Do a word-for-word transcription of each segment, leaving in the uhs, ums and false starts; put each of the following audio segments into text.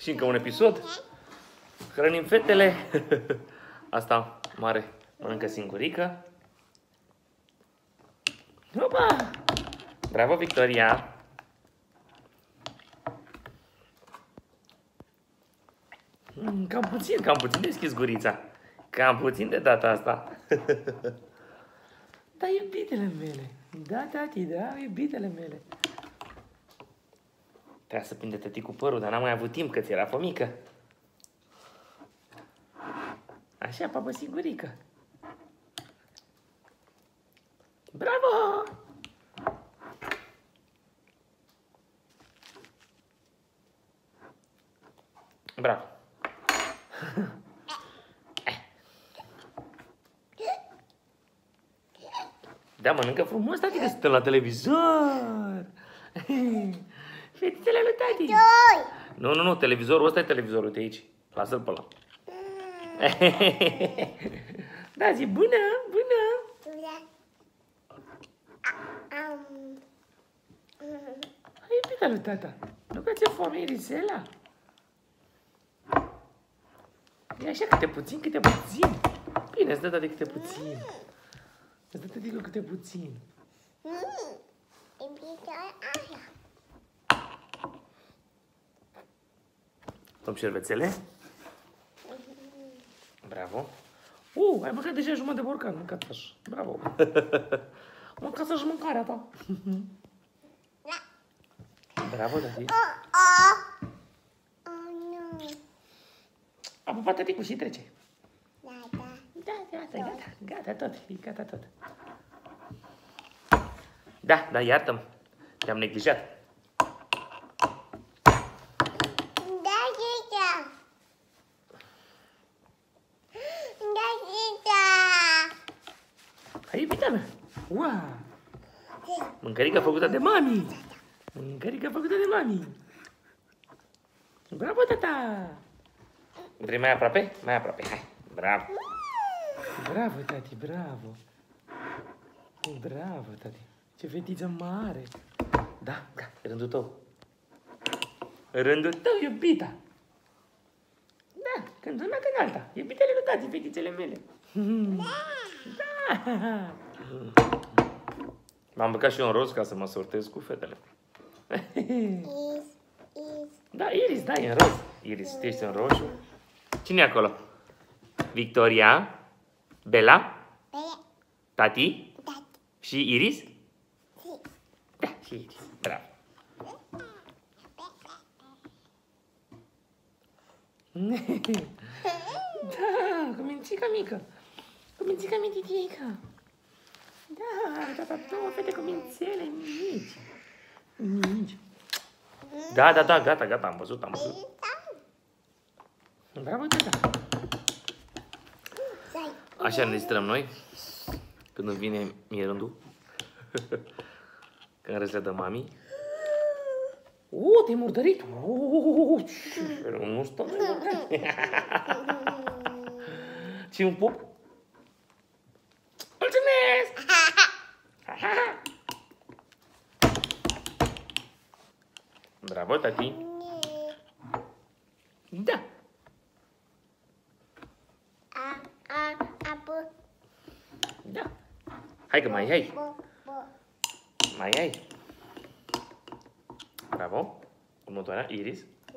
Și încă un episod. Hrănim fetele. Asta mare mănâncă singurică. Opa! Bravo, Victoria! Mm, cam puțin, cam puțin deschis gurița. Cam puțin de data asta. Da, iubitele mele. Da, tati, da, iubitele mele. Trebuia să prinde tătii cu părul, dar n-am mai avut timp, că ți era fomică. Așa, papă singurică. Bravo! Bravo! Da, mănâncă frumos, tati, că suntem la televizor. Fetițele lui tati. Nu, nu, nu, televizorul ăsta e televizorul de aici. Lasă-l pe ăla. Da, zi bună, bună. Hai, iubita lui tata. Nu că ți-e foame, Irisela? E așa, câte puțin, câte puțin. Bine, îți dă de câte puțin. Îți dă tăticul câte puțin. Tom șervețele? Bravo. Uh, ai mâncat deja jumătate de borcan, mâncat așa. Bravo. Mâncat să-și mâncarea ta. Bravo, tati. A pupat tăticul și trece. Da, gata, gata, gata tot, gata tot. Da, da, iartă-mă. Te-am neglijat. Hai, iubita mea. Wow! Mâncărică făcută de mami. Mâncărică făcută de mami. Bravo, tata! Vrei mai aproape? Mai aproape, hai. Bravo. Bravo, tati, bravo. Bravo, tati. Ce fetiță mare. Da, da, rândul tău. Rândul tău, iubita. Da, când una, când alta. Iubitele lui tati, fetițele mele. Da. M-am băgat și eu în roz ca să mă sortez cu fetele. Da, Iris, da, e în roz. Iris, tu ești în roșu. Cine e acolo? Victoria? Bella? Tati? Și Iris? Da, și Iris. Bravo. Da, cu mințica mică. Cu mințica mititică. Da, tata, două fete cu mințele mici. Mici. Da, da, da, gata, gata, am văzut, am văzut. Bravo, tata. Așa ne distrăm noi. Când îmi vine mie rândul. Când râs le dă mami. Uh, te-ai murdărit. Uh, nu stau de murdărit. Și un pup. Mulțumesc! Bravo, tati. Da. Da. Hai că mai ai. Mai ai. Bravo. Următoarea, Iris.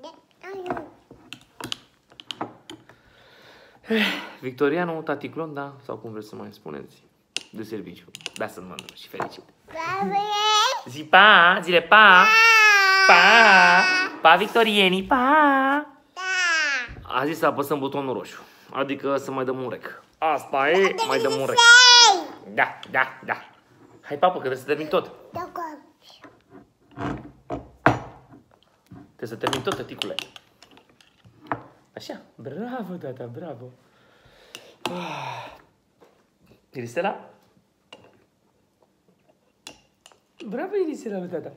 Victoriano, taticlon, da? Sau cum vreți să mai spuneți. De serviciu. Da, să-mi mănânc și fericit. Zi pa, zile pa. Pa. Pa, victorienii, pa. A zis să apăsăm butonul roșu. Adică să mai dăm un rec. Asta e, mai dăm un rec. Da, da, da. Hai, papă, că trebuie să termin tot. Trebuie să termin tot, tăticule. Așa. Bravo, tata, bravo. Irisela? Bravo, Irisela, lui tata.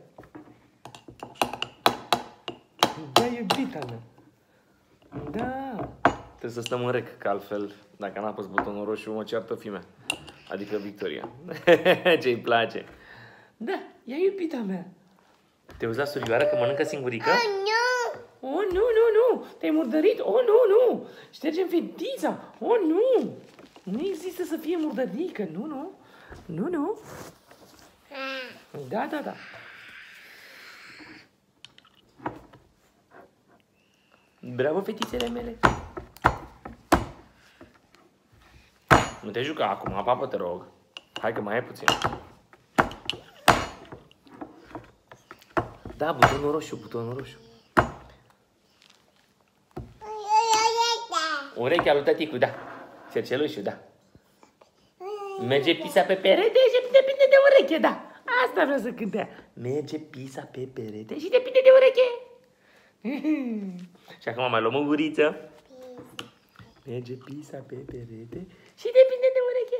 Da, iubita mea. Da. Trebuie să stăm în rec, că altfel, dacă n-a pus butonul roșu, mă ceartă fimea. Adică Victoria. Ce-i place. Da, ia iubita mea. Te uzi la surioară că mănâncă singurică? Oh, nu! Oh, nu, nu, nu. te-ai murdărit. Oh, nu, nu. Ștergem fetița. Oh, nu. Nu există să fie murdărică. Nu, nu. Nu, nu. Da, da, da. Bravo, fetițele mele. Nu te juca acum, papă, te rog. Hai că mai ai puțin. Da, butonul roșu, butonul roșu. Urechea lui tăticu, da. Cercelușul, da. Merge pisa pe perete și depinde de ureche, da. Asta vreau să cânte. Merge pisa pe perete și depinde de ureche. Și acum mai luăm o guriță. Merge pisa pe perete și depinde de ureche.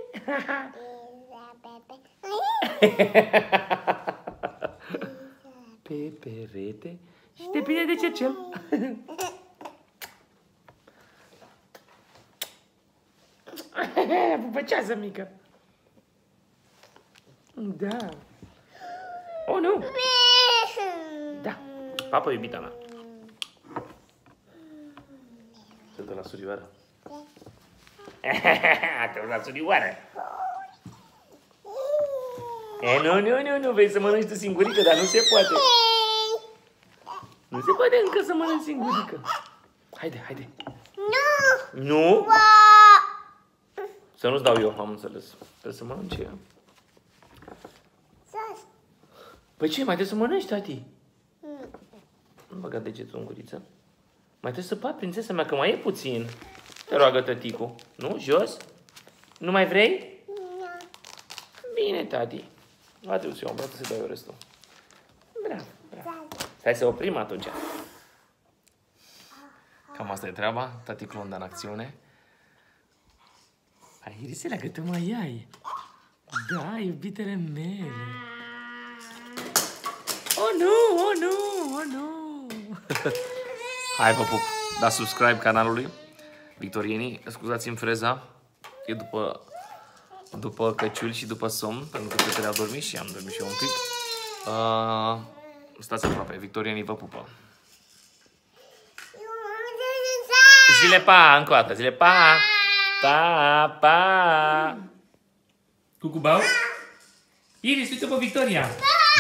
Pe perete și depinde de cercel. Pupăceasă mică. Da. Oh, nu. Da. Papa, iubita mea. Te-o la surioară. Te-o la surioară. E, nu, nu, nu, nu, vrei să mănânci tu singurică, dar nu se poate. Nu se poate încă să mănânci singurică. Haide, haide. Nu. Nu? Să nu-ți dau eu, am înțeles. Trebuie să mănânci ea. Păi ce, mai trebuie să mănânci, tati? Nu băga degetul în guriță. Mai trebuie să pat, prințesa mea, că mai e puțin. Te roagă tăticu. Nu? Jos? Nu mai vrei? Bine, tati. Va trebui să iau, vreau să dau eu restul. Bravo, bravo. Stai să oprim atunci. Cam asta e treaba. Tati Clonda în acțiune. Hai, Iriselea, că tu mai ai. Da, iubitele mele. Oh, nu, oh, nu, oh, nu. Hai, vă pup. Da subscribe canalului Victorienii. Scuzați-mi freza. E după, după căciuli și după somn, pentru că fetele au dormit și am dormit și eu un pic. Uh, stați aproape. Victorienii vă pupă. Zile pa, încă o dată. Zile pa. Pa, pa. Cucubau? Iris, uite pe Victoria.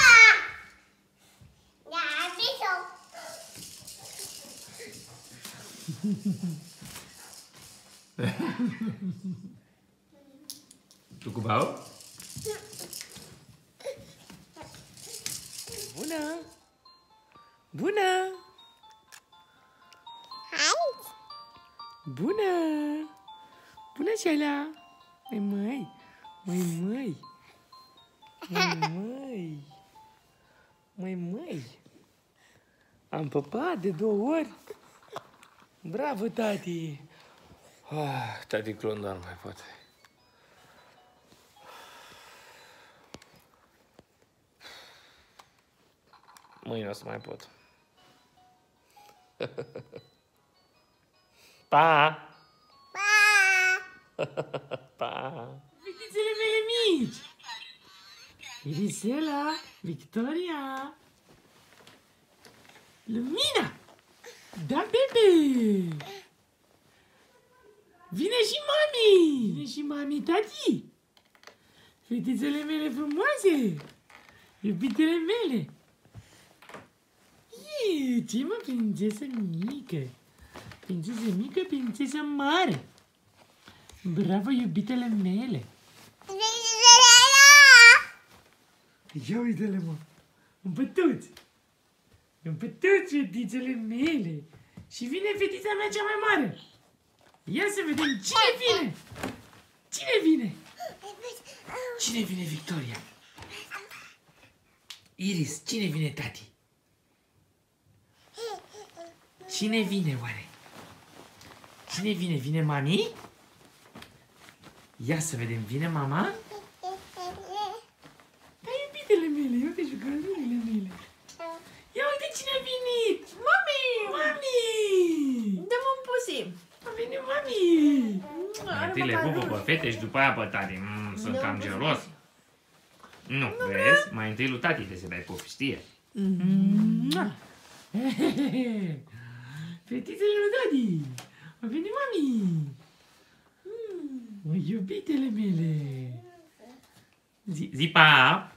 Cucubau? Bună! Bună! Hai! Bună! Bună, Ceala! Măi, măi! Măi, măi! Măi, măi! Măi, măi! Am păpat de două ori! Bravo, tati! Ah, tati Clonda nu mai poate. Mâine o să mai pot. Pa! Pa! Pa! Fetițele mele mici! Irisela, Victoria, Lumina! Da, bebe! Vine și mami! Vine și mami, tati! Fetițele mele frumoase! Iubitele mele! Ie, ce mă, prințesă mică! Prințesă mică, prințesă mare! Bravo, iubitele mele! Ia uite-le, mă! Un pătuț! Un pătuț, fetițele mele! Și vine fetița mea cea mai mare! Ia să vedem cine vine! Cine vine? Cine vine, Victoria? Iris, cine vine, tati? Cine vine, oare? Cine vine? Vine mami? Ia să vedem, vine mama? Da, iubitele mele, ia uite jucăriile mele. Ia uite cine a venit! Mami! Mami! Dă-mă un pusi! A venit mami! Are Întâi le mama pupă lui. pe fete și după aia pe tati. Mm, sunt Nu, cam nu gelos. Nu, vezi? Mai întâi lui tati de să dai pupi, știe? Fetițele lui Daddy. A venit mami. Mm, iubitele mele. Zi, zi pa.